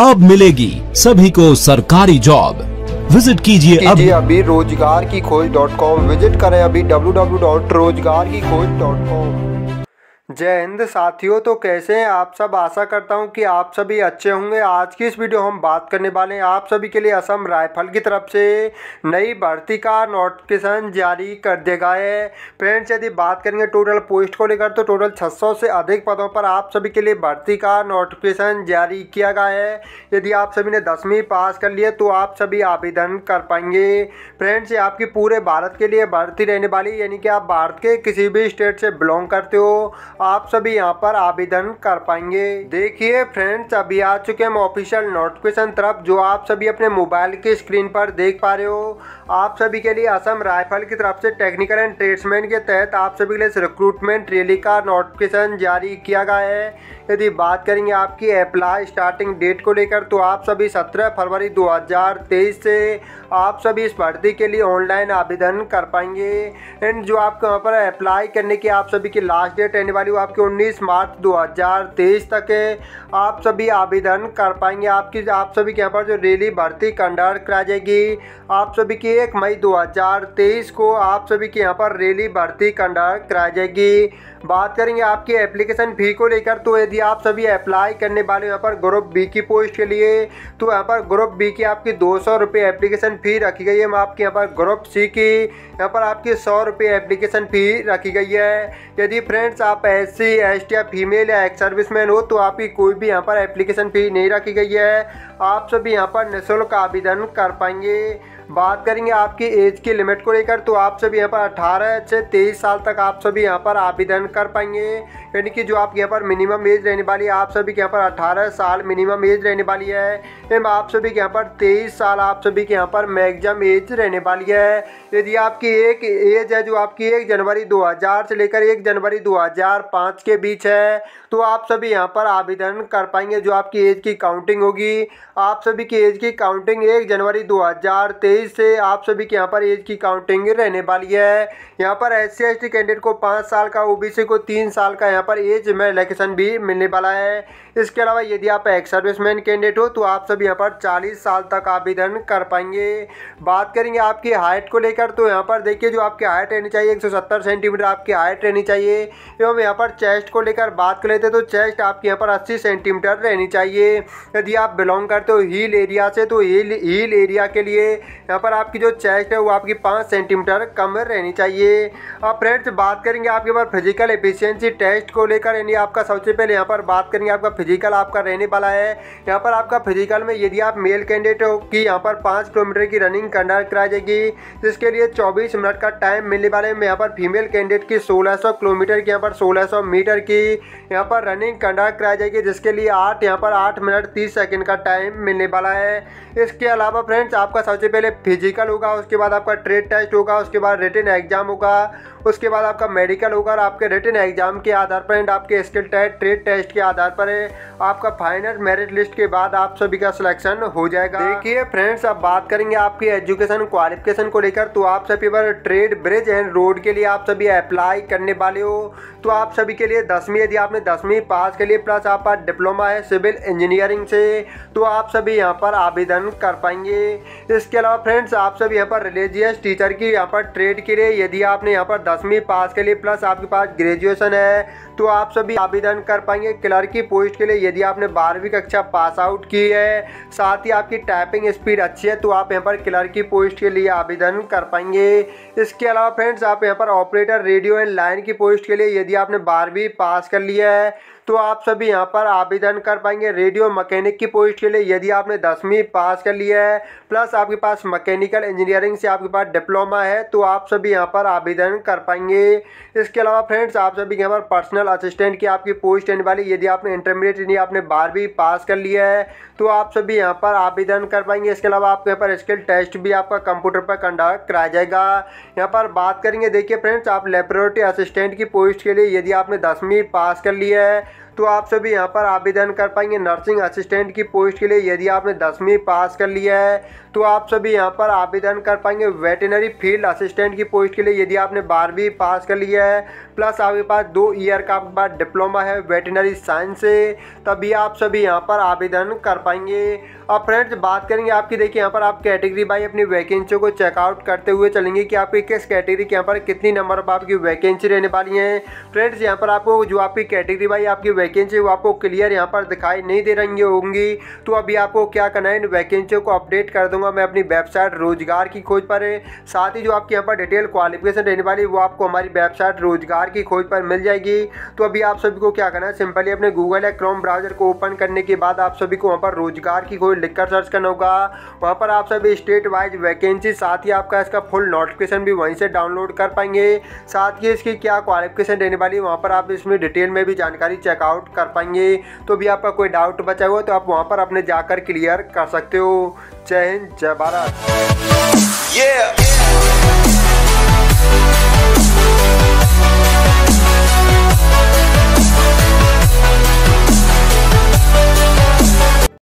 अब मिलेगी सभी को सरकारी जॉब। विजिट कीजिए अभी रोजगारकीखोज.com विजिट करें अभी www.रोजगारकीखोज.com। जय हिंद साथियों, तो कैसे हैं आप सब। आशा करता हूं कि आप सभी अच्छे होंगे। आज की इस वीडियो हम बात करने वाले हैं आप सभी के लिए असम राइफल की तरफ से नई भर्ती का नोटिफिकेशन जारी कर दिया गया है। फ्रेंड्स, यदि बात करेंगे टोटल पोस्ट को लेकर तो टोटल 600 से अधिक पदों पर आप सभी के लिए भर्ती का नोटिफिकेशन जारी किया गया है। यदि आप सभी ने 10वीं पास कर लिए तो आप सभी आवेदन कर पाएंगे। फ्रेंड्स, ये आपकी पूरे भारत के लिए भर्ती रहने वाली, यानी कि आप भारत के किसी भी स्टेट से बिलोंग करते हो आप सभी यहाँ पर आवेदन कर पाएंगे। देखिए फ्रेंड्स, अभी आ चुके हम ऑफिशियल नोटिफिकेशन तरफ, जो आप सभी अपने मोबाइल की स्क्रीन पर देख पा रहे हो। आप सभी के लिए असम राइफल की तरफ से टेक्निकल एंड ट्रेड्समैन के तहत आप सभी के लिए रिक्रूटमेंट रैली का नोटिफिकेशन जारी किया गया है। यदि बात करेंगे आपकी अप्लाई स्टार्टिंग डेट को लेकर तो आप सभी 17 फरवरी 2023 से आप सभी इस भर्ती के लिए ऑनलाइन आवेदन कर पाएंगे। एंड जो आपको यहाँ पर अप्लाई करने की आप सभी की लास्ट डेट रहने वाली वो आपकी 19 मार्च 2023 तक है। आप सभी आवेदन कर पाएंगे। आप सभी के यहाँ पर जो रैली भर्ती कंडक्ट कराई जाएगी आप सभी की 1 मई 2023 को आप सभी के यहाँ पर रैली भर्ती कंडक्ट कराई जाएगी। बात करेंगे आपकी एप्लीकेशन फ़ी को लेकर तो यदि आप सभी अप्लाई करने वाले यहाँ पर ग्रुप बी की पोस्ट के लिए तो यहाँ पर ग्रुप बी की आपकी 200 रुपये एप्लीकेशन फ़ी रखी गई है। आपके यहाँ पर ग्रुप सी की यहाँ पर आपकी 100 रुपये एप्लीकेशन फ़ी रखी गई है। यदि फ्रेंड्स आप SC ST या फीमेल या एक्स सर्विसमैन हो तो आपकी कोई भी यहाँ पर एप्लीकेशन फ़ी नहीं रखी गई है। आप सभी यहाँ पर निःशुल्क आवेदन कर पाएंगे। बात करेंगे आपकी एज की लिमिट को लेकर तो आप सभी यहाँ पर 18 से 23 साल तक आप सभी यहाँ पर आवेदन कर पाएंगे। यानी कि जो आपके यहाँ पर मिनिमम एज रहने वाली है आप सभी के यहाँ पर 18 साल मिनिमम एज रहने वाली है। एवं आप सभी के यहाँ पर 23 साल आप सभी के यहाँ पर मैक्सिमम एज रहने वाली है। यदि आपकी एक एज है जो आपकी 1 जनवरी 2000 से लेकर 1 जनवरी 2005 के बीच है तो आप सभी यहाँ पर आवेदन कर पाएंगे। जो आपकी एज की काउंटिंग होगी आप सभी की एज की काउंटिंग 1 जनवरी 2023 से आप सभी के यहाँ पर एज की काउंटिंग रहने वाली है। यहाँ पर SC ST कैंडिडेट को 5 साल का, OBC को 3 साल का यहाँ पर एज में रिलैक्सेशन भी मिलने वाला है। इसके अलावा यदि आप एक्स सर्विसमैन कैंडिडेट हो तो आप सभी यहाँ पर 40 साल तक आवेदन कर पाएंगे। बात करेंगे आपकी हाइट को लेकर तो यहाँ पर देखिए जो आपकी हाइट रहनी चाहिए 170 सेंटीमीटर आपकी हाइट रहनी चाहिए। एवं यहाँ पर चेस्ट को लेकर बात कर लेते तो चेस्ट आपकी यहाँ पर 80 सेंटीमीटर रहनी चाहिए। यदि आप बिलोंग करते हो हील एरिया से तो हील एरिया के लिए यहाँ पर आपकी जो चेस्ट है वो आपकी 5 सेंटीमीटर कम रहनी चाहिए। अब फ्रेंड्स बात करेंगे आपके पास फिजिकल एफिशिएंसी टेस्ट को लेकर, यानी आपका सबसे पहले यहाँ पर बात करेंगे आपका फिजिकल आपका रहने वाला है। यहाँ पर आपका फिजिकल में यदि आप मेल कैंडिडेट हो कि यहाँ पर 5 किलोमीटर की रनिंग कंडक्ट कराई जाएगी जिसके लिए 24 मिनट का टाइम मिलने वाले हैं। यहाँ पर फीमेल कैंडिडेट की 1600 किलोमीटर की यहाँ पर 1600 मीटर की यहाँ पर रनिंग कंडक्ट कराई जाएगी जिसके लिए यहाँ पर 8 मिनट 30 सेकेंड का टाइम मिलने वाला है। इसके अलावा फ्रेंड्स आपका सबसे पहले फिजिकल होगा, उसके बाद आपका ट्रेड टेस्ट होगा, उसके बाद रिटन एग्जाम होगा, उसके बाद आपका मेडिकल होगा और आपके रिटन एग्जाम के आधार पर एंड आपके स्किल टेस्ट ट्रेड टेस्ट के आधार पर आपका फाइनल मेरिट लिस्ट के बाद आप सभी का सिलेक्शन हो जाएगा। देखिए फ्रेंड्स, अब बात करेंगे आपकी एजुकेशन क्वालिफिकेशन को लेकर तो आप सभी पर ट्रेड ब्रिज एंड रोड के लिए आप सभी अप्लाई करने वाले हो तो आप सभी के लिए 10वीं, यदि आपने 10वीं पास के लिए प्लस आपका डिप्लोमा है सिविल इंजीनियरिंग से तो आप सभी यहाँ पर आवेदन कर पाएंगे। इसके अलावा फ्रेंड्स आप सभी यहाँ पर रिलीजियस टीचर की यहाँ पर ट्रेड के लिए यदि आपने यहाँ पर 10वीं पास के लिए प्लस आपके पास ग्रेजुएशन है तो आप सभी आवेदन कर पाएंगे। क्लर्क की पोस्ट के लिए यदि आपने 12वीं कक्षा पास आउट की है साथ ही आपकी टाइपिंग स्पीड अच्छी है तो आप यहाँ पर क्लर्क की पोस्ट के लिए आवेदन कर पाएंगे। इसके अलावा फ्रेंड्स आप यहाँ पर ऑपरेटर रेडियो एंड लाइन की पोस्ट के लिए यदि आपने 12वीं पास कर लिया है तो आप सभी यहाँ पर आवेदन कर पाएंगे। रेडियो मैकेनिक की पोस्ट के लिए यदि आपने 10वीं पास कर लिया है प्लस आपके पास मैकेनिकल इंजीनियरिंग से आपके पास डिप्लोमा है तो आप सभी यहाँ पर आवेदन कर पाएंगे। इसके अलावा फ्रेंड्स आप सभी यहाँ पर पर्सनल असिस्टेंट की आपकी पोस्ट रहने वाली, यदि आपने इंटरमीडिएट यानी आपने 12वीं पास कर लिया है तो आप सभी यहाँ पर आवेदन कर पाएंगे। इसके अलावा आपके यहाँ पर स्किल टेस्ट भी आपका कंप्यूटर पर कंडक्ट कराया जाएगा। यहाँ पर बात करेंगे देखिए फ्रेंड्स आप लेबोरेटरी असिस्टेंट की पोस्ट के लिए यदि आपने 10वीं पास कर लिया है तो आप सभी यहाँ पर आवेदन कर पाएंगे नर्सिंग असिस्टेंट की पोस्ट के लिए। यदि आपने 10वीं पास कर लिया है तो आप सभी यहाँ पर आवेदन कर पाएंगे वेटनरी फील्ड असिस्टेंट की पोस्ट के लिए। यदि आपने 12वीं पास कर लिया है प्लस आपके पास 2 ईयर का आपके पास डिप्लोमा है वेटनरी साइंस से, तभी आप सभी यहाँ पर आवेदन कर पाएंगे। अब फ्रेंड्स बात करेंगे आपकी, देखिए यहाँ पर आप कैटेगरी बाई अपनी वैकेंसी को चेकआउट करते हुए चलेंगे कि आपकी किस कैटेगरी के यहाँ पर कितनी नंबर पर आपकी वैकेंसी रहने वाली है। फ्रेंड्स यहाँ पर आपको जो आपकी कैटेगरी बाई आपकी वैकेंसी वो आपको क्लियर यहाँ पर दिखाई नहीं दे रही होंगी। तो अभी आपको क्या करना है, इन वैकेंसियों को अपडेट कर दूंगा मैं अपनी वेबसाइट रोजगार की खोज पर। साथ ही जो आपकी यहाँ पर डिटेल क्वालिफिकेशन रहने वाली वो आपको हमारी वेबसाइट रोजगार की खोज पर मिल जाएगी। तो अभी आप सभी को क्या करना है, सिंपली अपने गूगल या क्रोम ब्राउजर को ओपन करने के बाद आप सभी को वहाँ पर रोजगार की खोज लिखकर सर्च करना होगा। वहाँ पर आप सभी स्टेट वाइज वैकेंसी, साथ ही आपका इसका फुल नोटिफिकेशन भी वहीं से डाउनलोड कर पाएंगे। साथ ही इसकी क्या क्वालिफिकेशन रहने वाली है वहाँ पर आप इसमें डिटेल में भी जानकारी चेकआउट कर पाएंगे। तो भी आपका कोई डाउट बचा हुआ तो आप वहाँ पर अपने जाकर क्लियर कर सकते हो। जय हिंद, जय भारत।